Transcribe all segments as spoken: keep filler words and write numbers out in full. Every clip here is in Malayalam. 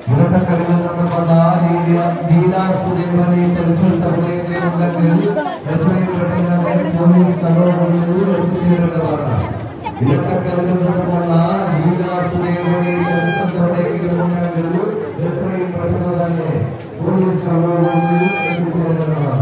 ഇരട്ടക്കല്ലിൽ നിന്നുകൊണ്ട ലീലാസുദേവനെ പരിസരത്തുണ്ടെങ്കിൽ എത്രയും പെട്ടെന്ന് പോലീസ് കൺട്രോളിൽ എത്തിച്ചേരേണ്ടതാണ്. ഇരട്ടക്കല്ലിൽ നിന്നുകൊണ്ട ലീലാസുദേവനെ പരിസരത്തുണ്ടെങ്കിൽ എത്രയും പെട്ടെന്ന് തന്നെ പോലീസ് കൺട്രോളിൽ എത്തിച്ചേരേണ്ടതാണ്.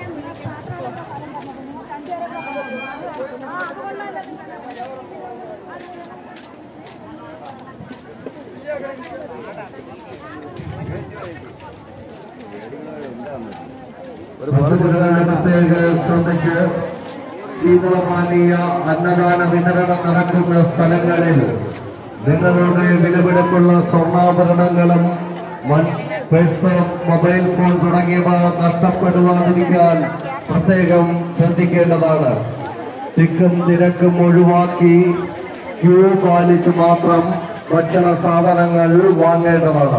പ്രത്യേക ശ്രദ്ധയ്ക്ക് ശീതളപാനീയ അന്നദാന വിതരണം നടക്കുന്ന സ്ഥലങ്ങളിൽ നിങ്ങളുടെ വിലപിടിപ്പുള്ള സ്വർണ്ണാഭരണങ്ങളും പേഴ്സ്, മൊബൈൽ ഫോൺ തുടങ്ങിയവ നഷ്ടപ്പെടുവാതിരിക്കാൻ പ്രത്യേകം ശ്രദ്ധിക്കേണ്ടതാണ്. തിക്കും തിരക്കും ഒഴിവാക്കി ക്യൂ പാലിച്ച് മാത്രം ഭക്ഷണ സാധനങ്ങൾ വാങ്ങേണ്ടതാണ്.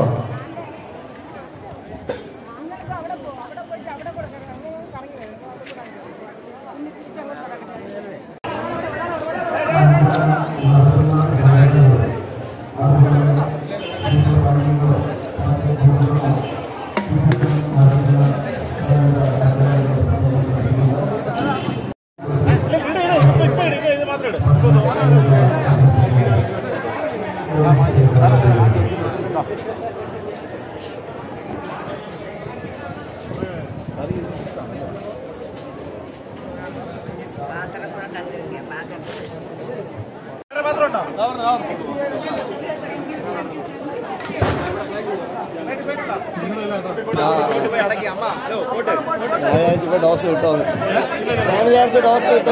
ഡോസ് കിട്ടോ ഞാൻ വിചാരിച്ച ഡോസ് കിട്ടോ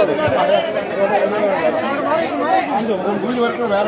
വേറെ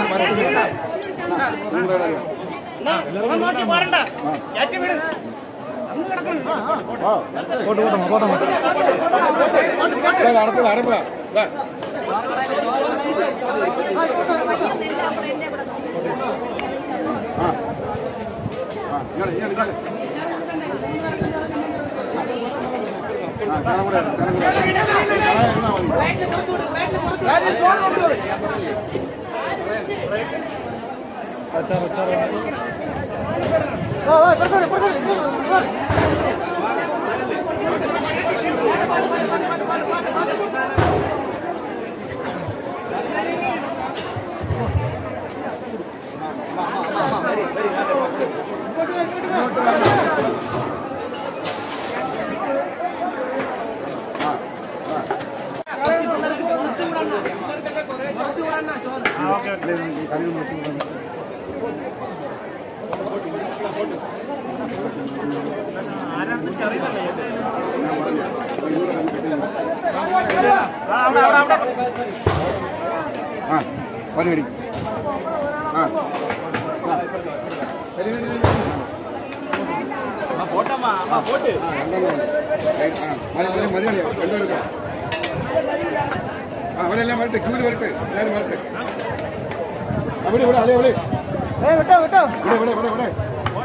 അവരെല്ലാം വരട്ടെ, ക്യൂല് വരട്ടെ, എല്ലാവരും വരട്ടെ. അവിടെ ഇവിടെ അല്ലേ അവിടെ വിട്ടോ വിട്ടോ ഇവിടെ ഇവിടെ ഇവിടെ ഇവിടെ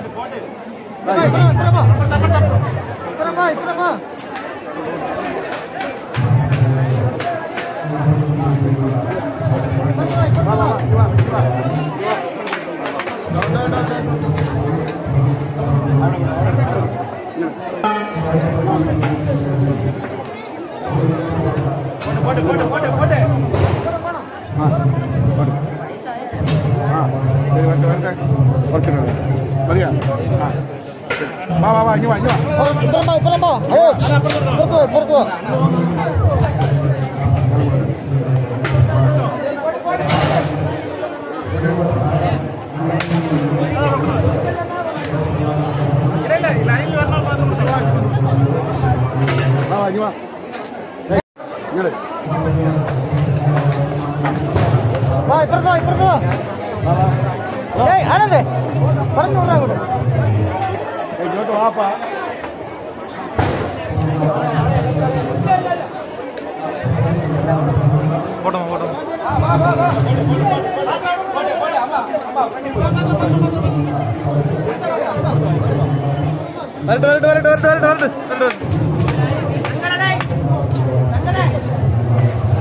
പോട്ടെ പോട്ടെ പോട്ടെ പോട്ടെ ആ ആ വരട്ടെ വരട്ടെ കുറച്ച് മതിയാ വാ വാ വാ ഇങ്ങ് വാ ഇങ്ങ് വാ ഇപ്പുറം ഇപ്പുറം വാ പുറത്ത് വാ പുറത്ത് വാ ലൈനിൽ വരണം വാ വാ ഇങ്ങ് വാ ഇങ്ങോട്ട് വാ ഇപ്പുറത്ത് വാ ഇപ്പുറത്ത് വാ ഏയ് ആനന്ദേ പറഞ്ഞു വിടാ അങ്ങോട്ട് ഇങ്ങോട്ട് വാപ്പാ ഫോട്ടോ ഫോട്ടോ വരട്ടെ വരട്ടെ വരട്ടെ വരട്ടെ വരട്ടെ വരട്ടെ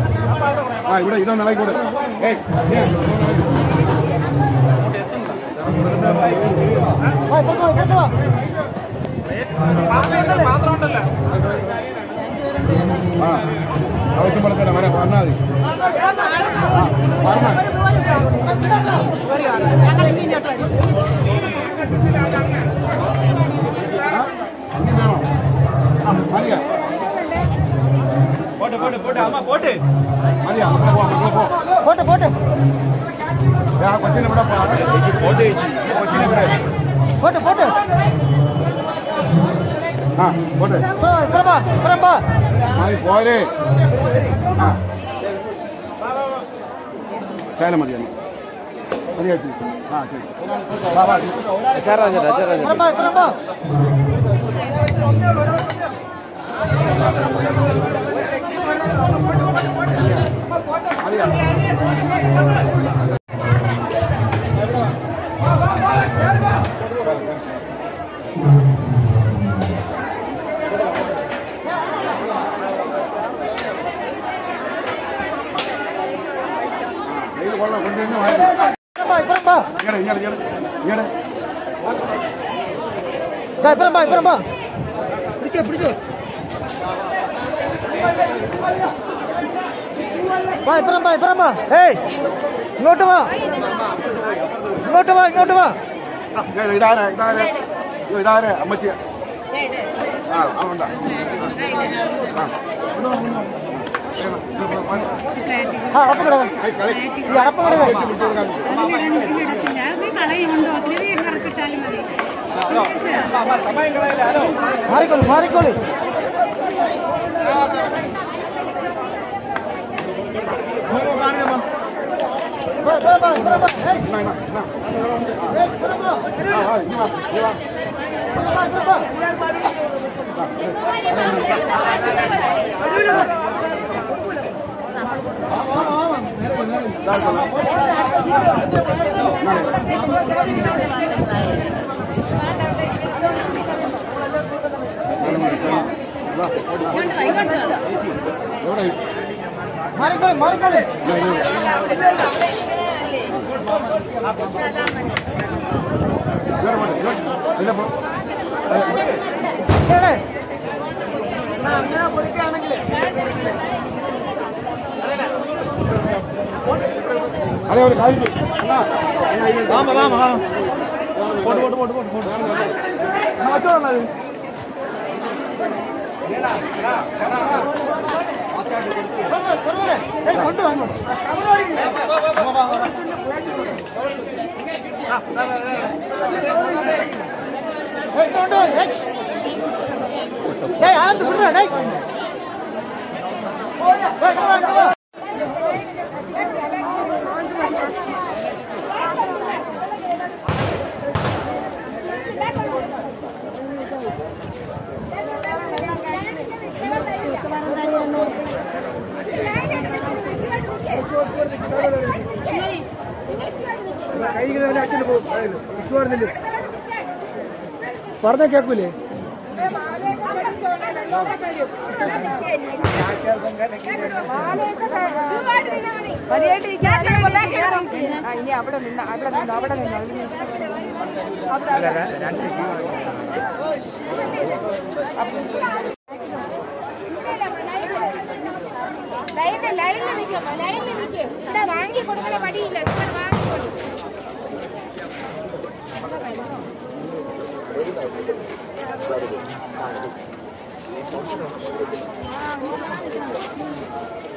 ആ ഇവിടെ ഇതൊന്നും ഇളകിക്കൂടെ ഏയ് ആ ആവശ്യം പറഞ്ഞില്ല വരെ പറഞ്ഞാൽ മതി போட்டு போட்டு போட்டு ஆமா போட்டு மதியா போட்டு போட்டு யா கொச்சின விட போட்டு கொச்சின விட போட்டு போட்டு ஆ போட்டு பிரபா பிரபா மதி போரே ஆ சேல மதியா மதியா ஆ சரி Baba சரஞ்ச சரஞ்ச Prabha Prabha Bye, Brahma, bye, Brahma. Hey, go to one. Go to one, go to one. Đây, đây, đây, đây, đây, đây, đây, đây, ông chị. Đây, đây. À, ông đó. Ha, apa kau? Ya, apa kau? Mari kau, mari kau. Mau kan ni bang? Berapa, berapa? Hey, mana, mana? Hey, berapa? Ah, hai, ni bang, ni bang. Berapa, berapa? Mari kau, mari kau. Ada ada kali. Lama lama lama. Foto foto foto foto. Macam mana? Hey, kontu anu. Hey, kontu. Hey. Hey, antu pura. Hey. Hey, come on, come on. പറഞ്ഞ കേക്കൂലേ ഇനി അവിടെ നിന്ന് അവിടെ നിന്ന് അവിടെ നിന്ന് ലൈനിൽ ലൈനിൽ നിൽക്കും ലൈനിൽ നിൽക്കും ഇവിടെ വാങ്ങി കൊടുക്കണ പടിയില്ല ഇവിടെ വാങ്ങിക്കൊള്ളു ആ